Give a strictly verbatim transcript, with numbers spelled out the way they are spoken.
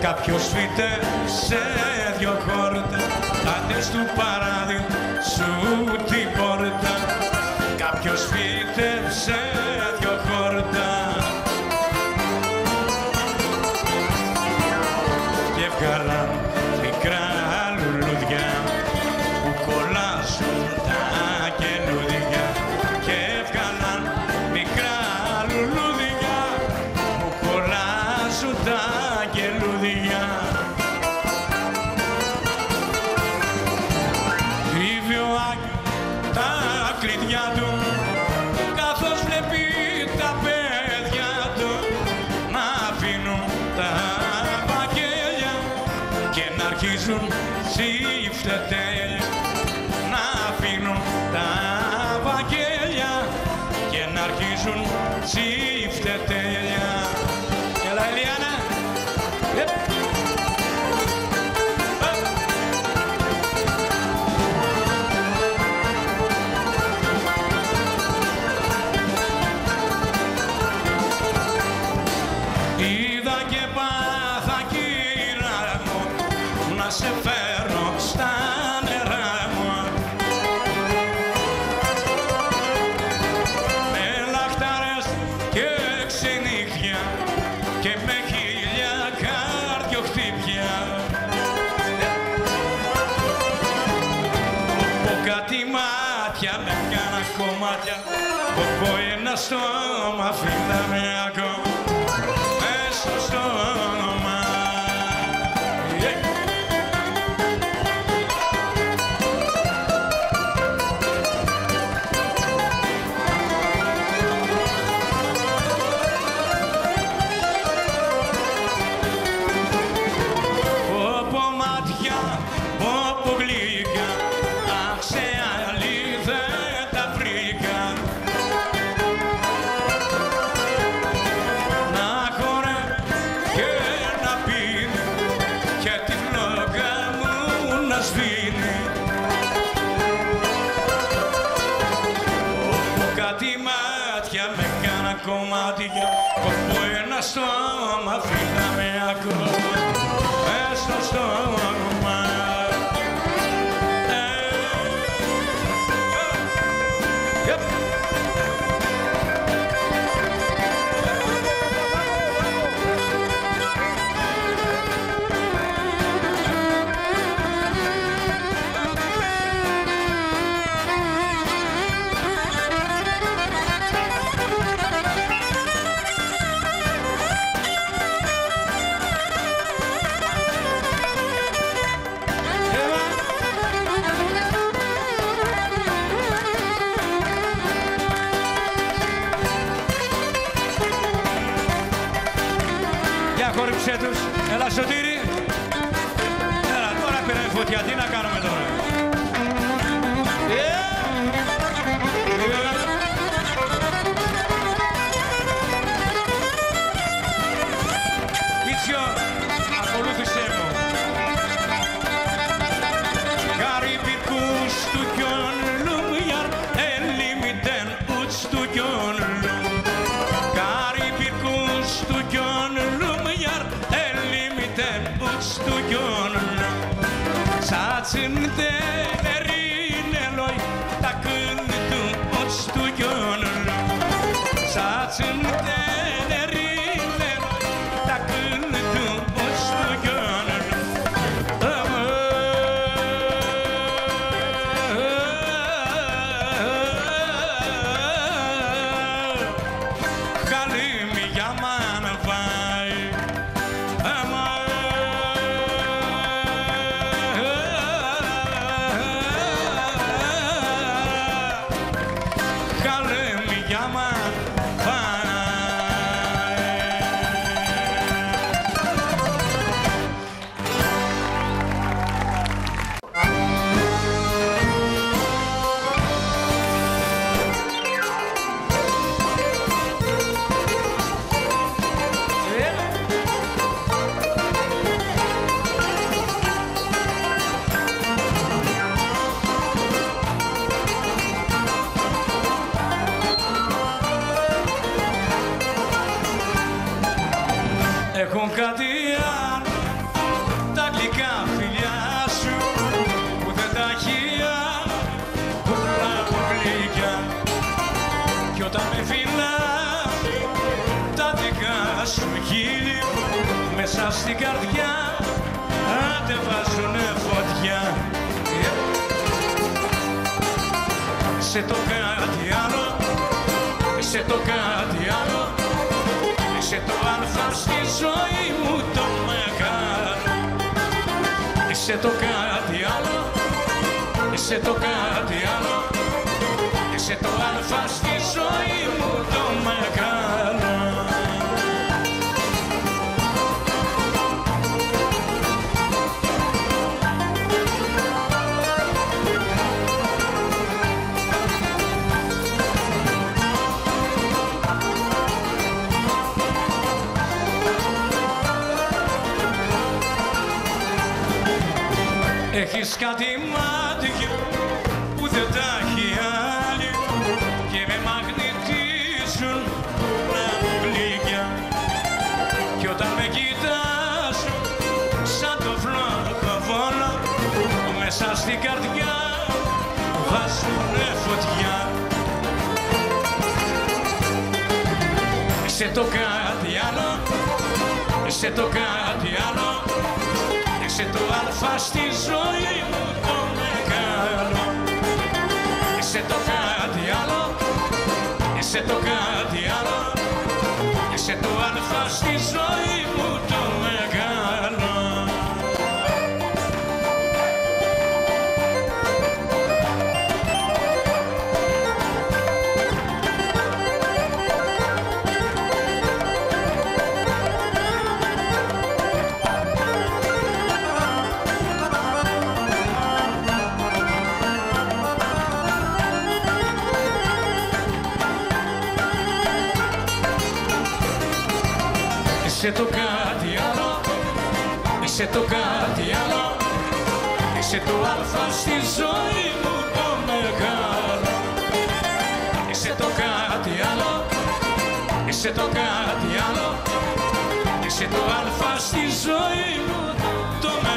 Κάποιος φύτεψε δυο χόρτα, άντε του παράδειγμα σου την πόρτα. Κάποιος φύτεψε δυο χόρτα και βγάλαν μικρά λουλούδια που κολλάζουν τα καινούδια. Και βγάλαν μικρά λουλούδια που κολλάζουν τα καινούδια. Τρίβει ο Άγιος τα κλειδιά του καθώς βλέπει τα παιδιά του να αφήνουν τα βαγγέλια και να αρχίζουν τσιφτετέλια. Να αφήνουν τα βαγγέλια και να αρχίζουν τσιφτετέλια. Έλα Ελιάνα! Είδα και πάθα κύρα μου να σε φέρω στα νερά μου, με λαχτάρες και ξενύχια και με χίλια καρδιοχτύπια. Πω κάτι μάτια με κάνα κομμάτια, πω ένα στόμα φύλαμε ακόμα στο στόμα. Πω μάτια, πω γλυκά, αχ σε άλλη δεν τα βρήκα. Να χορεύει και να πίνει και τη φλόγα μου να σβήνει. Όπου κάτι μάτια με κάνα κομμάτια, όπου ένα στόμα φύγαμε ακόμα μες στο στόμα. Για χόρυψέ τους, έλα Σωτήρη. Έλα, τώρα πήραμε φωτιά, τι να κάνουμε τώρα. Μίτσιο, ακολούθησέ μου. Καρυπικούς του κιόνλου μιαρ, ελίμητεν ούτς του κιόνλου. Καρυπικούς του κιόνλου μιαρ, ελίμητεν ούτς του κιόνλου. Σάτσιν τερίνε λόι, τα κύνη του ούτς του κιόνλου. Σάτσιν τερίνε λόι, τα κύνη του ούτς του κιόνλου. Καλή για μάνα πάει. Καλή για μάνα πάει. Έχουν κάτι άλλο όταν με φυλάει τα δικά σου χείλη μέσα στην καρδιά αντεβάζουνε φωτιά. Σε το κάτι άλλο, σε το κάτι άλλο, σε το αλφα στη ζωή μου το μεγάλο. Σε το κάτι άλλο, σε το κάτι άλλο, σε το αλφα στη ζωή μου το μεγάλο. Έχεις κάτι μάτια που δεν τα έχει άλλη και με μαγνητίζουν να μπλίκια. Κι όταν με κοιτάζουν σαν το φλοκοβόλο μέσα στην καρδιά βάζουνε φωτιά. Σε το κάτι άλλο, σε το κάτι άλλο, σε το αλφα στη ζωή μου το μεγάλο. Σε το κάτι άλλο, σε το κάτι άλλο, σε το αλφα στη ζωή μου το μεγάλο. Σε το κάτι άλλο, σε το κάτι άλλο, σε το αλφα στη ζωή μου το μεγάλο. Σε το κάτι άλλο, σε το κάτι άλλο, σε το αλφα στη ζωή μου το μεγάλο.